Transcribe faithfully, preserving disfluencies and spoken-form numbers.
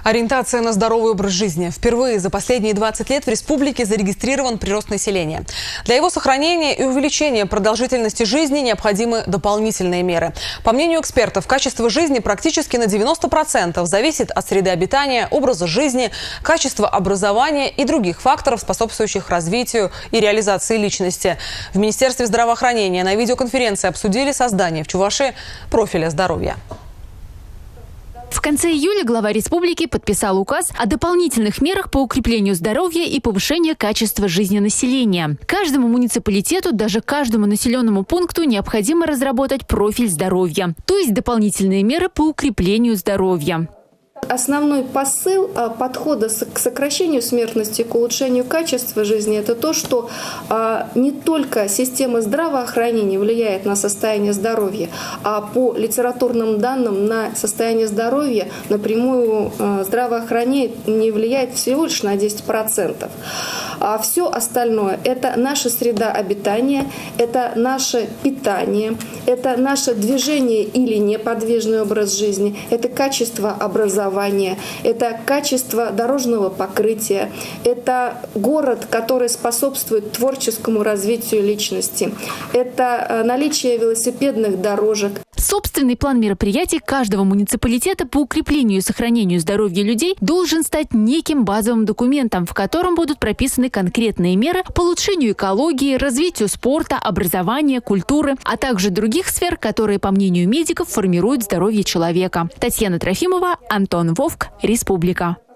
Ориентация на здоровый образ жизни. Впервые за последние двадцать лет в республике зарегистрирован прирост населения. Для его сохранения и увеличения продолжительности жизни необходимы дополнительные меры. По мнению экспертов, качество жизни практически на девяносто процентов зависит от среды обитания, образа жизни, качества образования и других факторов, способствующих развитию и реализации личности. В Министерстве здравоохранения на видеоконференции обсудили создание в Чувашии профиля здоровья. В конце июля глава республики подписал указ о дополнительных мерах по укреплению здоровья и повышению качества жизни населения. Каждому муниципалитету, даже каждому населенному пункту необходимо разработать профиль здоровья, то есть дополнительные меры по укреплению здоровья. Основной посыл подхода к сокращению смертности, к улучшению качества жизни – это то, что не только система здравоохранения влияет на состояние здоровья, а по литературным данным на состояние здоровья напрямую здравоохранение влияет всего лишь на десять процентов. А все остальное – это наша среда обитания, это наше питание, это наше движение или неподвижный образ жизни, это качество образования, это качество дорожного покрытия, это город, который способствует творческому развитию личности, это наличие велосипедных дорожек. Собственный план мероприятий каждого муниципалитета по укреплению и сохранению здоровья людей должен стать неким базовым документом, в котором будут прописаны конкретные меры по улучшению экологии, развитию спорта, образования, культуры, а также других сфер, которые, по мнению медиков, формируют здоровье человека. Татьяна Трофимова, Антон Вовк, Республика.